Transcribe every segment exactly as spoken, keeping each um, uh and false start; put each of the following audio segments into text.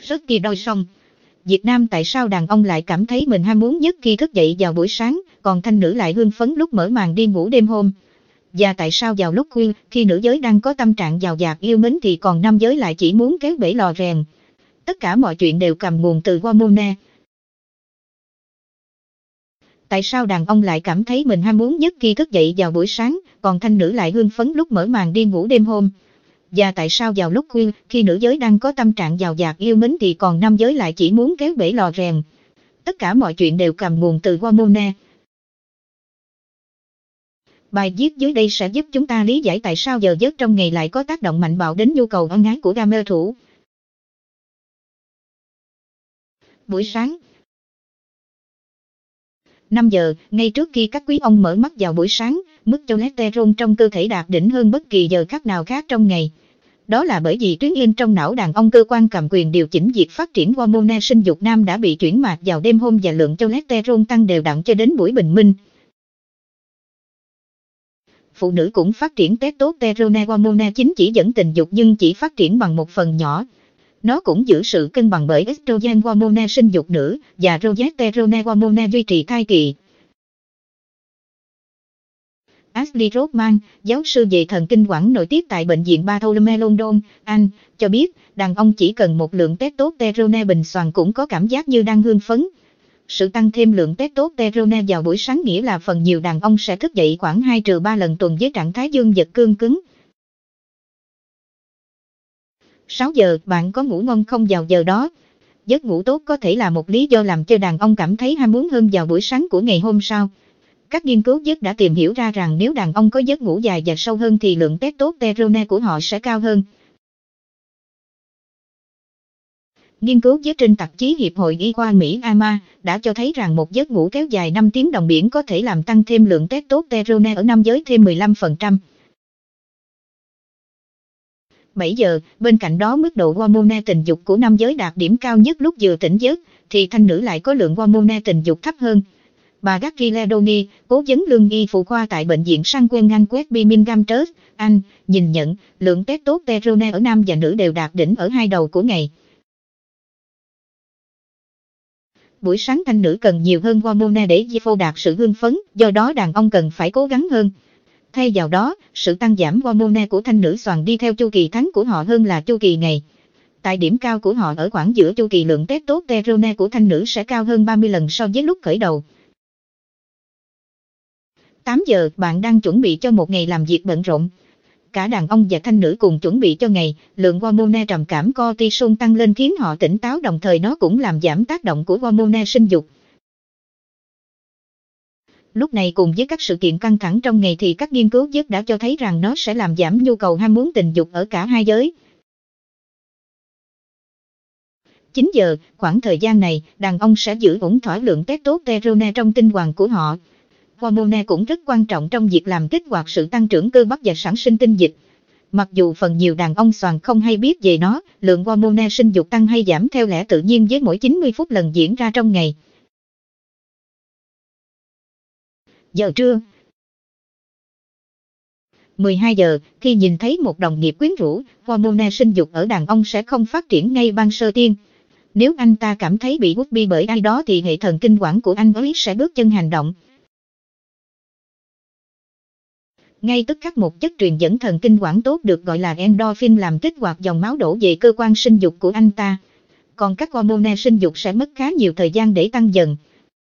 Rất kỳ đôi xong. Việt Nam tại sao đàn ông lại cảm thấy mình ham muốn nhất khi thức dậy vào buổi sáng, còn thanh nữ lại hưng phấn lúc mở màn đi ngủ đêm hôm? Và tại sao vào lúc khuya, khi nữ giới đang có tâm trạng giàu dạt yêu mến thì còn nam giới lại chỉ muốn kéo bể lò rèn? Tất cả mọi chuyện đều cầm nguồn từ hormone. Tại sao đàn ông lại cảm thấy mình ham muốn nhất khi thức dậy vào buổi sáng, còn thanh nữ lại hưng phấn lúc mở màn đi ngủ đêm hôm? Và tại sao vào lúc khuya, khi nữ giới đang có tâm trạng giàu dạt yêu mến thì còn nam giới lại chỉ muốn kéo bể lò rèn? Tất cả mọi chuyện đều cầm nguồn từ hormone. Bài viết dưới đây sẽ giúp chúng ta lý giải tại sao giờ giấc trong ngày lại có tác động mạnh bạo đến nhu cầu ân ái của gamer thủ. Buổi sáng năm giờ, ngay trước khi các quý ông mở mắt vào buổi sáng, mức cholesterol trong cơ thể đạt đỉnh hơn bất kỳ giờ khắc nào khác trong ngày. Đó là bởi vì tuyến yên trong não đàn ông, cơ quan cầm quyền điều chỉnh việc phát triển hormone sinh dục nam, đã bị chuyển mạch vào đêm hôm và lượng cholesterol tăng đều đặn cho đến buổi bình minh. Phụ nữ cũng phát triển testosterone, hormone chính chỉ dẫn tình dục nhưng chỉ phát triển bằng một phần nhỏ. Nó cũng giữ sự cân bằng bởi estrogen hormone sinh dục nữ và progesterone hormone duy trì thai kỳ. Ashley Rothman, giáo sư về thần kinh quản nội tiết tại Bệnh viện Bartholomew London, Anh, cho biết đàn ông chỉ cần một lượng testosterone bình soàn cũng có cảm giác như đang hưng phấn. Sự tăng thêm lượng testosterone vào buổi sáng nghĩa là phần nhiều đàn ông sẽ thức dậy khoảng hai trừ ba lần tuần với trạng thái dương vật cương cứng. sáu giờ, bạn có ngủ ngon không vào giờ đó? Giấc ngủ tốt có thể là một lý do làm cho đàn ông cảm thấy ham muốn hơn vào buổi sáng của ngày hôm sau. Các nghiên cứu giấc đã tìm hiểu ra rằng nếu đàn ông có giấc ngủ dài và sâu hơn thì lượng testosterone của họ sẽ cao hơn. Nghiên cứu viết trên tạp chí Hiệp hội Y khoa Mỹ A M A đã cho thấy rằng một giấc ngủ kéo dài năm tiếng đồng biển có thể làm tăng thêm lượng testosterone ở nam giới thêm mười lăm phần trăm. bảy giờ, bên cạnh đó mức độ hormone tình dục của nam giới đạt điểm cao nhất lúc vừa tỉnh giấc, thì thanh nữ lại có lượng hormone tình dục thấp hơn. Bà Gabrielle Doni, cố vấn lương y phụ khoa tại Bệnh viện San Quentin West Birmingham Trust, Anh, nhìn nhận lượng testosterone ở nam và nữ đều đạt đỉnh ở hai đầu của ngày. Buổi sáng thanh nữ cần nhiều hơn hormone để phô đạt sự hưng phấn, do đó đàn ông cần phải cố gắng hơn. Thay vào đó, sự tăng giảm hormone của thanh nữ xoàn đi theo chu kỳ tháng của họ hơn là chu kỳ ngày. Tại điểm cao của họ ở khoảng giữa chu kỳ, lượng testosterone của thanh nữ sẽ cao hơn ba mươi lần so với lúc khởi đầu. tám giờ, bạn đang chuẩn bị cho một ngày làm việc bận rộn. Cả đàn ông và thanh nữ cùng chuẩn bị cho ngày, lượng hormone trầm cảm cortisol tăng lên khiến họ tỉnh táo, đồng thời nó cũng làm giảm tác động của hormone sinh dục. Lúc này cùng với các sự kiện căng thẳng trong ngày thì các nghiên cứu giấc đã cho thấy rằng nó sẽ làm giảm nhu cầu ham muốn tình dục ở cả hai giới. chín giờ, khoảng thời gian này, đàn ông sẽ giữ ổn thỏa lượng testosterone trong tinh hoàng của họ. Hormone cũng rất quan trọng trong việc làm kích hoạt sự tăng trưởng cơ bắp và sản sinh tinh dịch. Mặc dù phần nhiều đàn ông xoàn không hay biết về nó, lượng hormone sinh dục tăng hay giảm theo lẽ tự nhiên với mỗi chín mươi phút lần diễn ra trong ngày. Giờ trưa mười hai giờ, khi nhìn thấy một đồng nghiệp quyến rũ, hormone sinh dục ở đàn ông sẽ không phát triển ngay ban sơ tiên. Nếu anh ta cảm thấy bị hút bi bởi ai đó thì hệ thần kinh quản của anh ấy sẽ bước chân hành động. Ngay tức khắc một chất truyền dẫn thần kinh quản tốt được gọi là endorphin làm kích hoạt dòng máu đổ về cơ quan sinh dục của anh ta. Còn các hormone sinh dục sẽ mất khá nhiều thời gian để tăng dần.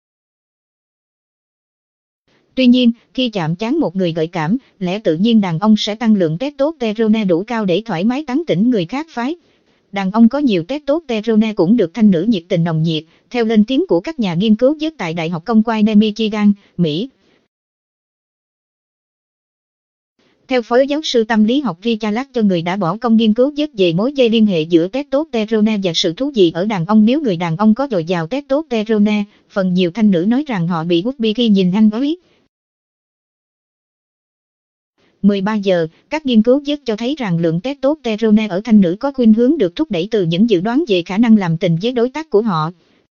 Tuy nhiên, khi chạm trán một người gợi cảm, lẽ tự nhiên đàn ông sẽ tăng lượng testosterone đủ cao để thoải mái tán tỉnh người khác phái. Đàn ông có nhiều testosterone cũng được thanh nữ nhiệt tình nồng nhiệt, theo lên tiếng của các nhà nghiên cứu giấc tại Đại học Công quang Michigan, Mỹ. Theo phó giáo sư tâm lý học Richard Lack cho người đã bỏ công nghiên cứu giấc về mối dây liên hệ giữa testosterone và sự thú vị ở đàn ông, nếu người đàn ông có dồi dào testosterone, phần nhiều thanh nữ nói rằng họ bị hút bi khi nhìn anh ấy. mười ba giờ, các nghiên cứu giấc cho thấy rằng lượng testosterone ở thanh nữ có khuynh hướng được thúc đẩy từ những dự đoán về khả năng làm tình với đối tác của họ.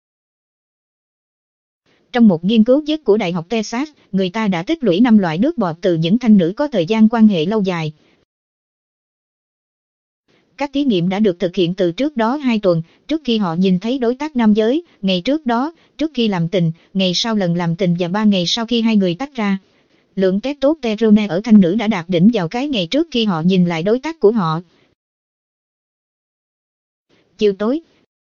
Trong một nghiên cứu giấc của Đại học Texas, người ta đã tích lũy năm loại nước bọt từ những thanh nữ có thời gian quan hệ lâu dài. Các thí nghiệm đã được thực hiện từ trước đó hai tuần, trước khi họ nhìn thấy đối tác nam giới, ngày trước đó, trước khi làm tình, ngày sau lần làm tình và ba ngày sau khi hai người tách ra. Lượng testosterone ở thanh nữ đã đạt đỉnh vào cái ngày trước khi họ nhìn lại đối tác của họ. Chiều tối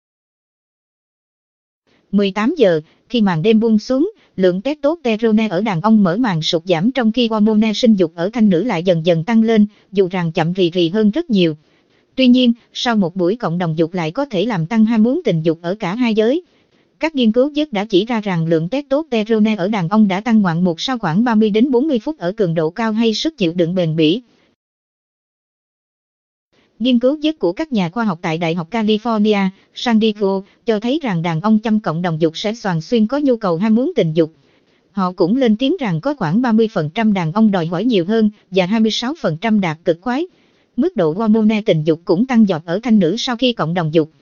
mười tám giờ, khi màn đêm buông xuống, lượng testosterone ở đàn ông mở màn sụt giảm trong khi hormone sinh dục ở thanh nữ lại dần dần tăng lên, dù rằng chậm rì rì hơn rất nhiều. Tuy nhiên, sau một buổi cộng đồng dục lại có thể làm tăng ham muốn tình dục ở cả hai giới. Các nghiên cứu trước đã chỉ ra rằng lượng testosterone ở đàn ông đã tăng ngoạn mục sau khoảng ba mươi đến bốn mươi phút ở cường độ cao hay sức chịu đựng bền bỉ. Nghiên cứu trước của các nhà khoa học tại Đại học California, San Diego, cho thấy rằng đàn ông trong cộng đồng dục sẽ thường xuyên có nhu cầu ham muốn tình dục. Họ cũng lên tiếng rằng có khoảng ba mươi phần trăm đàn ông đòi hỏi nhiều hơn và hai mươi sáu phần trăm đạt cực khoái. Mức độ hormone tình dục cũng tăng vọt ở thanh nữ sau khi cộng đồng dục.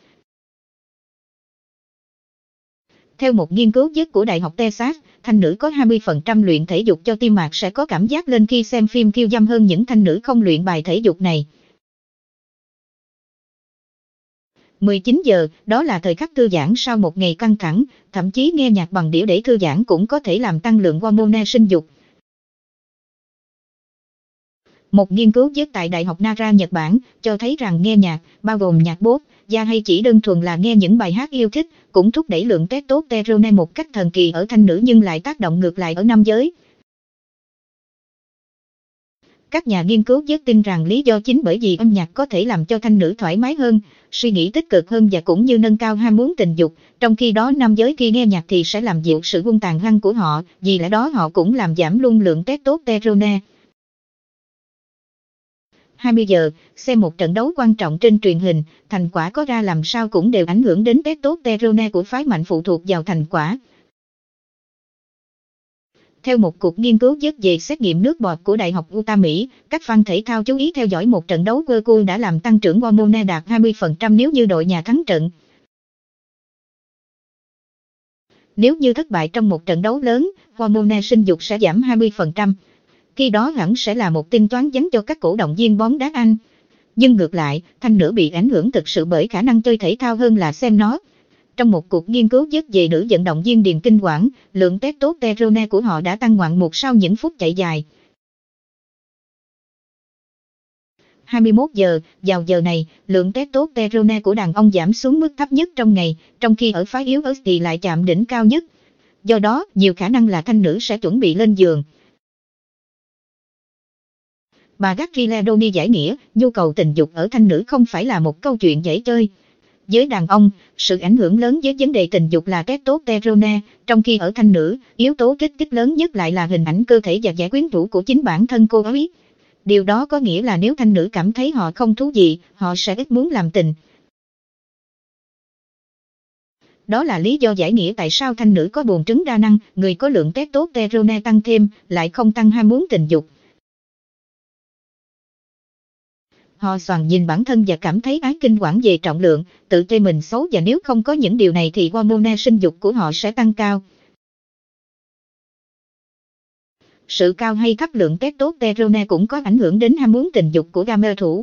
Theo một nghiên cứu trước của Đại học Texas, thanh nữ có hai mươi phần trăm luyện thể dục cho tim mạch sẽ có cảm giác lên khi xem phim khiêu dâm hơn những thanh nữ không luyện bài thể dục này. mười chín giờ, đó là thời khắc thư giãn sau một ngày căng thẳng, thậm chí nghe nhạc bằng đĩa để thư giãn cũng có thể làm tăng lượng hormone sinh dục. Một nghiên cứu trước tại Đại học Nara Nhật Bản cho thấy rằng nghe nhạc, bao gồm nhạc pop, jazz hay chỉ đơn thuần là nghe những bài hát yêu thích, cũng thúc đẩy lượng testosterone một cách thần kỳ ở thanh nữ nhưng lại tác động ngược lại ở nam giới. Các nhà nghiên cứu trước tin rằng lý do chính bởi vì âm nhạc có thể làm cho thanh nữ thoải mái hơn, suy nghĩ tích cực hơn và cũng như nâng cao ham muốn tình dục, trong khi đó nam giới khi nghe nhạc thì sẽ làm dịu sự hung tàn hăng của họ, vì lẽ đó họ cũng làm giảm luôn lượng testosterone. hai mươi giờ, xem một trận đấu quan trọng trên truyền hình, thành quả có ra làm sao cũng đều ảnh hưởng đến testosterone của phái mạnh phụ thuộc vào thành quả. Theo một cuộc nghiên cứu trước về xét nghiệm nước bọt của Đại học Utah Mỹ, các fan thể thao chú ý theo dõi một trận đấu World Cup đã làm tăng trưởng hormone đạt hai mươi phần trăm nếu như đội nhà thắng trận. Nếu như thất bại trong một trận đấu lớn, hormone sinh dục sẽ giảm hai mươi phần trăm. Khi đó hẳn sẽ là một tin toán vắn cho các cổ động viên bóng đá Anh. Nhưng ngược lại, thanh nữ bị ảnh hưởng thực sự bởi khả năng chơi thể thao hơn là xem nó. Trong một cuộc nghiên cứu trước về nữ vận động viên điền kinh quản, lượng testosterone của họ đã tăng ngoạn mục sau những phút chạy dài. hai mươi mốt giờ, vào giờ này, lượng testosterone của đàn ông giảm xuống mức thấp nhất trong ngày, trong khi ở phái yếu ớt thì lại chạm đỉnh cao nhất. Do đó, nhiều khả năng là thanh nữ sẽ chuẩn bị lên giường. Bà Gagliardoni giải nghĩa, nhu cầu tình dục ở thanh nữ không phải là một câu chuyện dễ chơi. Với đàn ông, sự ảnh hưởng lớn với vấn đề tình dục là testosterone, trong khi ở thanh nữ, yếu tố kích thích lớn nhất lại là hình ảnh cơ thể và vẻ quyến rũ của chính bản thân cô ấy. Điều đó có nghĩa là nếu thanh nữ cảm thấy họ không thú vị, họ sẽ ít muốn làm tình. Đó là lý do giải nghĩa tại sao thanh nữ có buồng trứng đa năng, người có lượng testosterone tăng thêm, lại không tăng ham muốn tình dục. Họ xoàng nhìn bản thân và cảm thấy ái kinh quản về trọng lượng, tự chê mình xấu và nếu không có những điều này thì hormone sinh dục của họ sẽ tăng cao. Sự cao hay thấp lượng testosterone cũng có ảnh hưởng đến ham muốn tình dục của gamer thủ.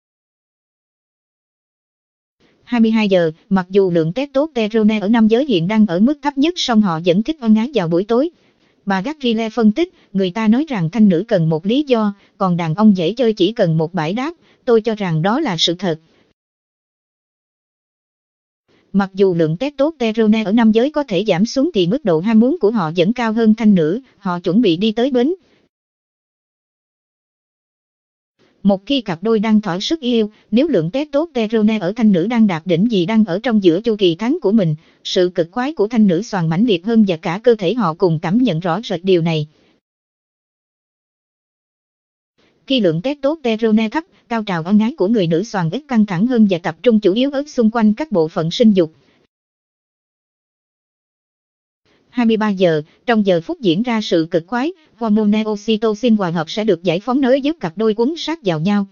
hai mươi hai giờ, mặc dù lượng testosterone ở nam giới hiện đang ở mức thấp nhất song họ vẫn thích ân ái vào buổi tối. Bà Gagliardini phân tích, người ta nói rằng thanh nữ cần một lý do, còn đàn ông dễ chơi chỉ cần một bãi đáp, tôi cho rằng đó là sự thật. Mặc dù lượng testosterone ở nam giới có thể giảm xuống thì mức độ ham muốn của họ vẫn cao hơn thanh nữ, họ chuẩn bị đi tới bến. Một khi cặp đôi đang thỏa sức yêu, nếu lượng testosterone ở thanh nữ đang đạt đỉnh vì đang ở trong giữa chu kỳ tháng của mình, sự cực khoái của thanh nữ xoàng mãnh liệt hơn và cả cơ thể họ cùng cảm nhận rõ rệt điều này. Khi lượng testosterone thấp, cao trào ân ái của người nữ xoàng ít căng thẳng hơn và tập trung chủ yếu ở xung quanh các bộ phận sinh dục. hai mươi ba giờ, trong giờ phút diễn ra sự cực khoái, hormone oxytocin hòa hợp sẽ được giải phóng nối giúp cặp đôi quấn sát vào nhau.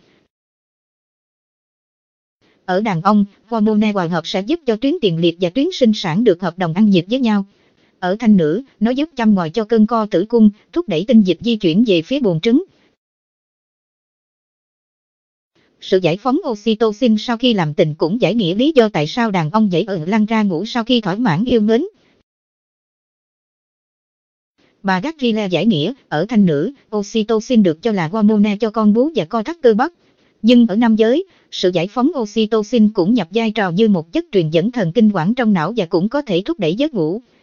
Ở đàn ông, hormone hòa hợp sẽ giúp cho tuyến tiền liệt và tuyến sinh sản được hợp đồng ăn nhịp với nhau. Ở thanh nữ, nó giúp châm ngòi cho cơn co tử cung, thúc đẩy tinh dịch di chuyển về phía buồng trứng. Sự giải phóng oxytocin sau khi làm tình cũng giải nghĩa lý do tại sao đàn ông dễ ở lăn ra ngủ sau khi thỏa mãn yêu mến. Bà Gabriela giải nghĩa, ở thanh nữ, oxytocin được cho là hormone cho con bú và co thắt cơ bắp. Nhưng ở nam giới, sự giải phóng oxytocin cũng nhập vai trò như một chất truyền dẫn thần kinh quản trong não và cũng có thể thúc đẩy giấc ngủ.